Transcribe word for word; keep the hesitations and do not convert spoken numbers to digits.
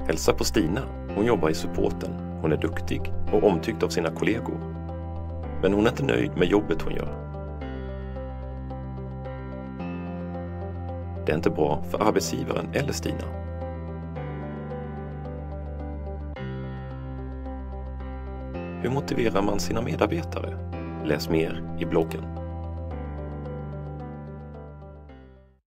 Hälsa på Stina, hon jobbar i supporten. Hon är duktig och omtyckt av sina kollegor. Men hon är inte nöjd med jobbet hon gör. Det är inte bra för arbetsgivaren eller Stina. Hur motiverar man sina medarbetare? Läs mer i bloggen.